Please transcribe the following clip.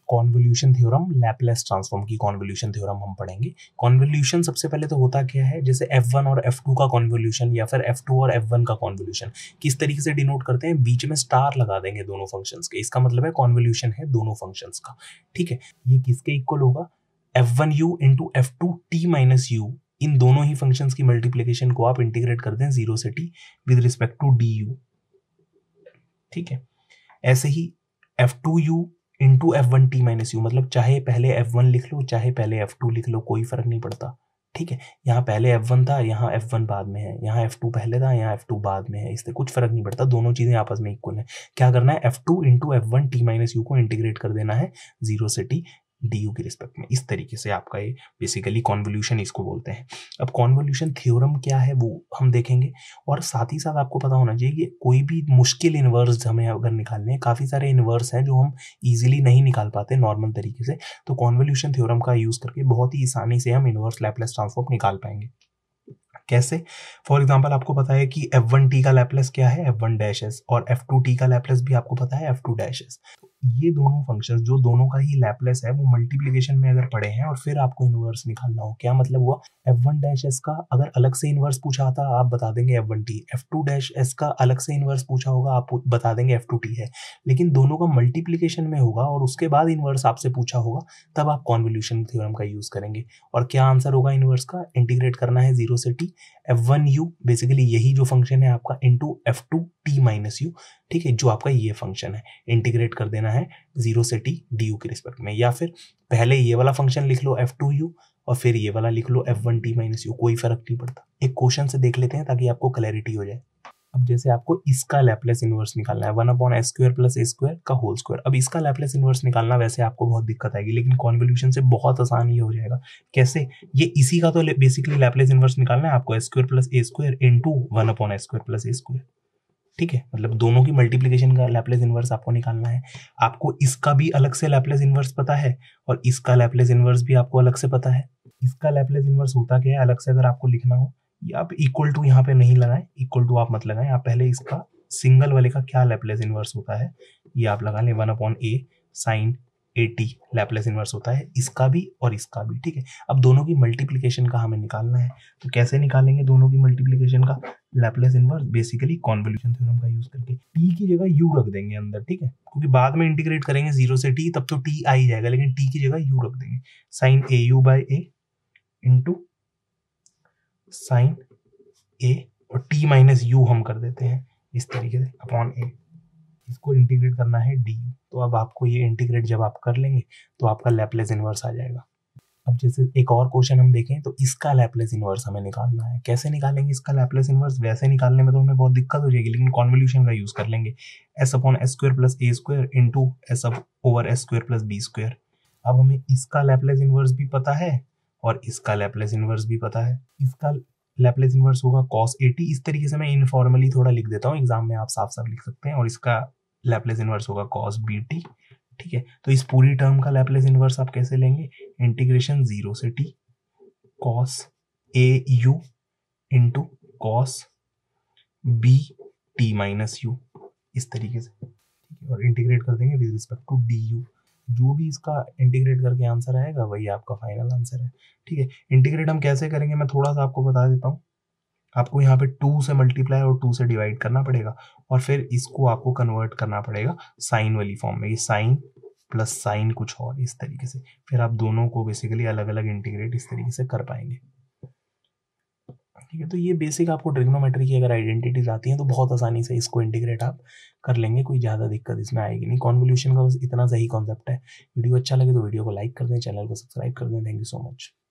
Convolution theorem, Laplace transform की convolution theorem हम पढ़ेंगे। कॉन्वोल्यूशन सबसे पहले तो होता क्या है, जैसे F1 और F2 का कॉन्वोल्यूशन या फिर F2 और F1 का कॉन्वोल्यूशन किस तरीके से डिनोट करते हैं, बीच में स्टार लगा देंगे दोनों फंक्शंस के, इसका मतलब है कॉन्वोल्यूशन है दोनों फंक्शंस का। ठीक है, ये किसके इक्वल होगा, F1u into F2t minus u, इन दोनों ही फंक्शंस की मल्टीप्लीकेशन को आप इंटीग्रेट कर दें 0 से t with respect to du। ठीक है, ऐसे ही F2u into F1t minus u, मतलब चाहे पहले F1 लिख लो चाहे पहले F2 लिख लो, कोई फर्क नहीं पड़ता। ठीक है, यहाँ पहले F1 था, यहाँ F1 बाद में है, यहाँ F2 पहले था, यहाँ F2 बाद में है, इससे कुछ फर्क नहीं पड़ता, दोनों चीजें आपस में इक्वल है। क्या करना है, F2 into F1t minus u को इंटीग्रेट कर देना है 0 से t du के रिस्पेक्ट में। इस तरीके से आपका ये बेसिकली कॉन्वोल्यूशन इसको बोलते हैं। अब कॉन्वोल्यूशन थ्योरम क्या है वो हम देखेंगे, और साथ ही साथ आपको पता होना चाहिए कि कोई भी मुश्किल इन्वर्स हमें अगर निकालने हैं, काफ़ी सारे इन्वर्स हैं जो हम इजीली नहीं निकाल पाते नॉर्मल तरीके से, तो कॉन्वोल्यूशन थ्योरम का यूज़ करके बहुत ही आसानी से हम इन्वर्स लैपलेस ट्रांसफॉर्म निकाल पाएंगे। कैसे, फॉर एग्जाम्पल आपको पता है कि F1t का लैपलेस क्या है, F1 डैश एस, और F2t का लैपलेस भी आपको पता है F2 डैश एस। ये दोनों फंक्शंस जो दोनों का ही लैपलेस है वो मल्टीप्लिकेशन में अगर पड़े हैं और फिर आपको इनवर्स निकालना हो, क्या मतलब हुआ, F1 डैश एस का अगर अलग से इनवर्स पूछा था आप बता देंगे F1t, F2 डैश एस का अलग से इनवर्स पूछा होगा आप बता देंगे F2t है, लेकिन दोनों का मल्टीप्लिकेशन में होगा और उसके बाद इनवर्स आपसे पूछा होगा, तब आप कॉन्वोल्यूशन थ्योरम का यूज करेंगे। और क्या आंसर होगा इनवर्स का, इंटीग्रेट करना है 0 से t F1u, बेसिकली यही जो फंक्शन है आपका, इंटू F2t माइनस u। ठीक है, जो आपका ये फंक्शन है, इंटीग्रेट कर देना है 0 से t du के रिस्पेक्ट में, या फिर पहले ये वाला फंक्शन लिख लो F2u और फिर ये वाला लिख लो F1t माइनस u, कोई फर्क नहीं पड़ता। एक क्वेश्चन से देख लेते हैं ताकि आपको क्लैरिटी हो जाए। अब जैसे आपको इसका लैपलेस इनवर्स निकालना है 1/s² + a² का होल स्क्वायर। अब इसका लैपलेस इनवर्स निकालना वैसे आपको बहुत दिक्कत आएगी, लेकिन कॉन्वोल्यूशन से बहुत आसान ही हो जाएगा। कैसे, ये इसी का तो बेसिकली लैपलेस इनवर्स निकालना है आपको, s² + a² into 1/s² + a²। ठीक है, मतलब दोनों की मल्टीप्लिकेशन का लैपलेस इनवर्स आपको निकालना है। आपको इसका भी अलग से लैपलेस इनवर्स पता है और इसका लैपलेस इनवर्स भी आपको अलग से पता है। इसका लैपलेस इनवर्स होता क्या है, अलग से अगर आपको लिखना हो, आप इक्वल टू यहाँ पे नहीं लगाएं, इक्वल टू आप मत लगाएं, आप पहले इसका सिंगल वाले का क्या लैपलेस इनवर्स होता है ये आप लगा लें, 1/a sin at Laplace inverse होता है इसका भी और इसका भी। ठीक है, अब दोनों की मल्टीप्लिकेशन का हमें निकालना है, तो कैसे निकालेंगे दोनों की मल्टीप्लिकेशन का Laplace inverse, basically convolution theorem का यूज करके। t की जगह u रख देंगे अंदर, ठीक है, क्योंकि बाद में इंटीग्रेट करेंगे 0 से t, तब तो t आ ही जाएगा, लेकिन t की जगह u रख देंगे, sin au/a into sin a, और t माइनस u हम कर देते हैं इस तरीके से अपॉन a, इसको इंटीग्रेट करना है du। तो अब आपको ये इंटीग्रेट जब आप कर लेंगे तो आपका लैपलेस इनवर्स आ जाएगा। अब जैसे एक और क्वेश्चन हम देखें, तो इसका लैपलेस इनवर्स हमें निकालना है। कैसे निकालेंगे इसका लैपलेस इनवर्स, वैसे निकालने में तो हमें बहुत दिक्कत हो जाएगी, लेकिन कॉन्वोल्यूशन का यूज कर लेंगे, s/s² + a² into s/s² + b²। अब हमें इसका लैपलेस इनवर्स भी पता है और इसका लैपलेस इनवर्स भी पता है। इसका लैपलेस इनवर्स होगा cos at, इस तरीके से मैं इनफॉर्मली थोड़ा लिख देता हूँ, एग्जाम में आप साफ साफ लिख सकते हैं, और इसका लैपलेस इनवर्स होगा cos bt। ठीक है, तो इस पूरी टर्म का लैपलेस इनवर्स आप कैसे लेंगे, इंटीग्रेशन 0 से t cos au into cos bt minus u, इस तरीके से। ठीक है, और इंटीग्रेट कर देंगे विद रिस्पेक्ट टू du। जो भी इसका इंटीग्रेट करके आंसर आएगा वही आपका फाइनल आंसर है। ठीक है, इंटीग्रेट हम कैसे करेंगे मैं थोड़ा सा आपको बता देता हूँ। आपको यहाँ पे 2 से मल्टीप्लाई और 2 से डिवाइड करना पड़ेगा, और फिर इसको आपको कन्वर्ट करना पड़ेगा साइन वाली फॉर्म में, ये साइन प्लस साइन कुछ और इस तरीके से, फिर आप दोनों को बेसिकली अलग अलग इंटीग्रेट इस तरीके से कर पाएंगे। ठीक है, तो ये बेसिक आपको ट्रिग्नोमेट्री की अगर आइडेंटिटीज आती हैं तो बहुत आसानी से इसको इंटीग्रेट आप कर लेंगे, कोई ज़्यादा दिक्कत इसमें आएगी नहीं। कॉन्वोल्यूशन का बस इतना सही कॉन्सेप्ट है। वीडियो अच्छा लगे तो वीडियो को लाइक कर दें, चैनल को सब्सक्राइब कर दें। Thank you so much.